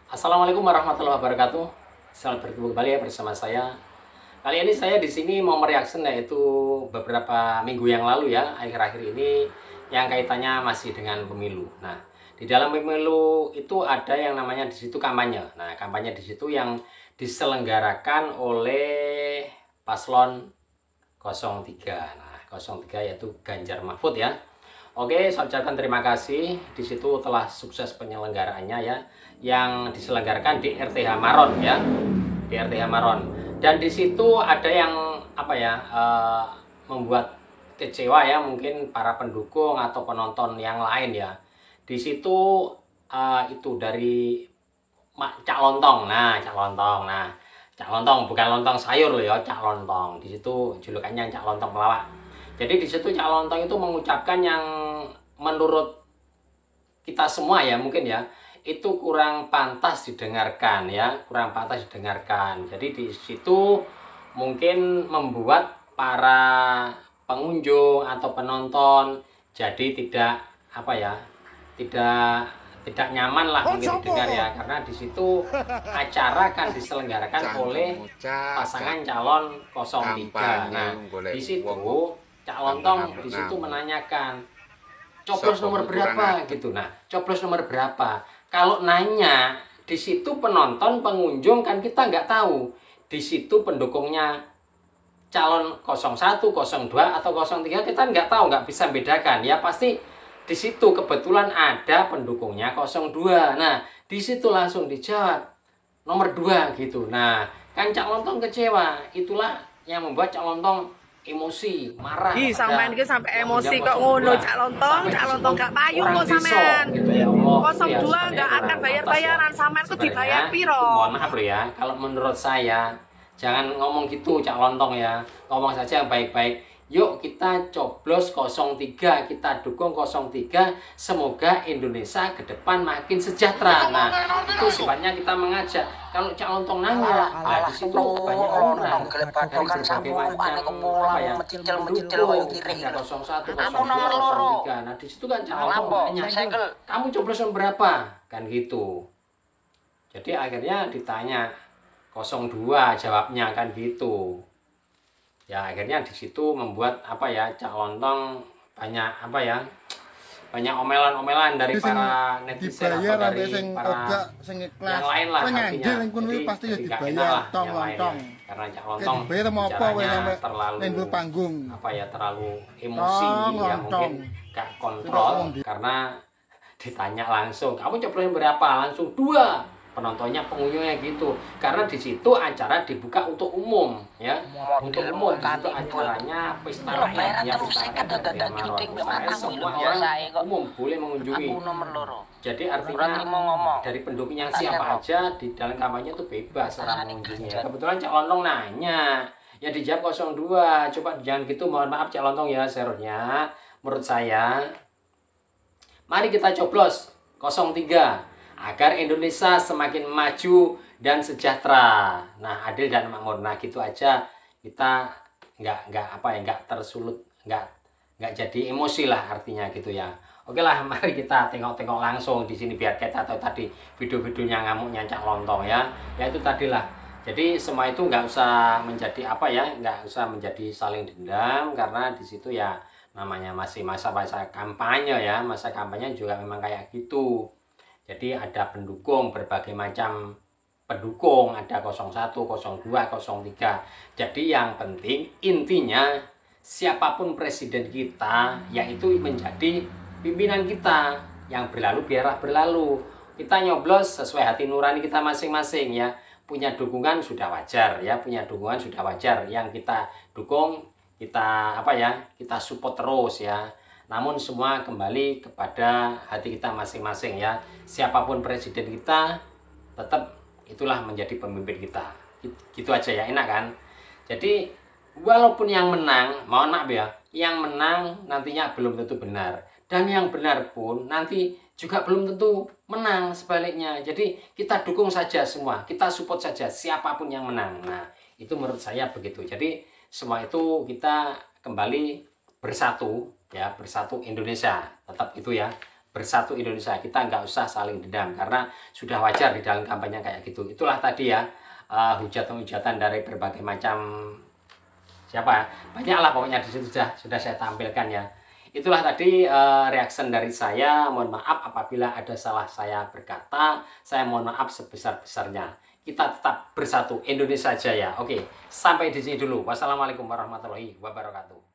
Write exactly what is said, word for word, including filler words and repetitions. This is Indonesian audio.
Assalamualaikum warahmatullahi wabarakatuh. Selamat bertemu kembali ya bersama saya. Kali ini saya di sini mau mereaction yaitu beberapa minggu yang lalu ya, akhir-akhir ini yang kaitannya masih dengan pemilu. Nah, di dalam pemilu itu ada yang namanya di situ kampanye. Nah, kampanye di situ yang diselenggarakan oleh paslon nol tiga. Nah, nol tiga yaitu Ganjar Mahfud ya. Oke, saya ucapkan terima kasih. Di situ telah sukses penyelenggaraannya ya, yang diselenggarakan di R T H Maron ya, di R T H Maron. Dan di situ ada yang apa ya, uh, membuat kecewa ya, mungkin para pendukung atau penonton yang lain ya. Di situ uh, itu dari Cak Lontong. Nah, Cak Lontong. Nah, Cak Lontong bukan lontong sayur loh ya, Cak Lontong. Di situ julukannya Cak Lontong pelawak. Jadi di situ Cak Lontong itu mengucapkan yang menurut kita semua ya mungkin ya itu kurang pantas didengarkan ya, kurang pantas didengarkan. Jadi di situ mungkin membuat para pengunjung atau penonton jadi tidak apa ya, tidak tidak nyaman lah mungkin didengar ya, karena di situ acara akan diselenggarakan oleh pasangan calon nol tiga. Nah, di situ Cak Lontong di situ menanyakan coblos nomor berapa gitu. Nah, coblos nomor berapa? Kalau nanya di situ penonton, pengunjung kan kita nggak tahu. Di situ pendukungnya calon nol satu, nol dua atau nol tiga kita nggak tahu, nggak bisa bedakan. Ya pasti di situ kebetulan ada pendukungnya nol dua. Nah, di situ langsung dijawab nomor dua gitu. Nah, kan Cak Lontong kecewa. Itulah yang membuat Cak Lontong emosi, marah. Ih, sampean iki sampai emosi kok ngono, Cak Lontong, Cak Lontong gak payu kok sampean. Gitu ya Allah. nol dua enggak akan bayar-bayaran, sampean tuh dibayar piro? Mohon maaf loh ya, kalau menurut saya jangan ngomong gitu Cak Lontong ya. Ngomong saja yang baik-baik. Yuk kita coblos nol tiga, kita dukung nol tiga, semoga Indonesia ke depan makin sejahtera. Nah, itu sifatnya kita mengajak. Kalau Cak Lontong nanya, nah di situ banyak orang dari berbagai macam apa ya, mendukung ada nol satu, nol dua, nol tiga. Nah, di situ kan Cak Lontong nanya, kamu coblos nomor berapa? Kan gitu. Jadi akhirnya ditanya nol dua, jawabnya kan gitu. Ya akhirnya di situ membuat apa ya, Cak Lontong banyak apa ya, banyak omelan-omelan dari para netizen atau dari para yang lain lah artinya. Jadi, pasti jadi gak dibayar enak lah tong yang lain ya. lontong. Karena Cak Lontong apa bicaranya terlalu panggung. apa ya, terlalu emosi Tong, ya, mungkin gak kontrol karena ditanya langsung, kamu coblos berapa? Langsung dua. Penontonnya, pengunjungnya gitu, karena di situ acara dibuka untuk umum ya, untuk umum. Di situ acaranya pesta rakyat ya, pesta rakyat semua ya umum, boleh mengunjungi. Jadi artinya dari pendukungnya siapa aja di dalam kampanye itu bebas orang mengunjungi ya. Kebetulan Cak Lontong nanya ya, dijawab nol dua. Coba jangan gitu, mohon maaf Cak Lontong ya, seharusnya menurut saya mari kita coblos nol tiga agar Indonesia semakin maju dan sejahtera. Nah, adil dan makmur. Nah, gitu aja, kita nggak nggak apa ya, nggak tersulut, nggak nggak jadi emosi lah artinya gitu ya. Oke lah, mari kita tengok-tengok langsung di sini biar kita tahu tadi video-videonya ngamuknya Cak Lontong ya. Ya itu tadilah. Jadi semua itu nggak usah menjadi apa ya, nggak usah menjadi saling dendam, karena di situ ya namanya masih masa-masa kampanye ya, masa kampanye juga memang kayak gitu. Jadi ada pendukung, berbagai macam pendukung, ada nol satu, nol dua, nol tiga. Jadi yang penting intinya siapapun presiden kita, yaitu menjadi pimpinan kita. Yang berlalu biarlah berlalu. Kita nyoblos sesuai hati nurani kita masing-masing ya. Punya dukungan sudah wajar ya, punya dukungan sudah wajar. Yang kita dukung, kita apa ya, kita support terus ya. Namun semua kembali kepada hati kita masing-masing ya. Siapapun presiden kita, tetap itulah menjadi pemimpin kita. Gitu aja ya, enak kan? Jadi walaupun yang menang, mohon maaf ya, yang menang nantinya belum tentu benar. Dan yang benar pun nanti juga belum tentu menang sebaliknya. Jadi kita dukung saja semua, kita support saja siapapun yang menang. Nah, itu menurut saya begitu. Jadi semua itu kita kembali bersatu ya, bersatu Indonesia, tetap itu ya. bersatu Indonesia, kita nggak usah saling dendam karena sudah wajar di dalam kampanye kayak gitu. Itulah tadi ya uh, hujatan-hujatan dari berbagai macam siapa ya, banyaklah pokoknya di situ sudah sudah saya tampilkan ya. Itulah tadi uh, reaction dari saya. Mohon maaf apabila ada salah saya berkata, saya mohon maaf sebesar-besarnya. Kita tetap bersatu, Indonesia Jaya. Oke, sampai di sini dulu. Wassalamualaikum warahmatullahi wabarakatuh.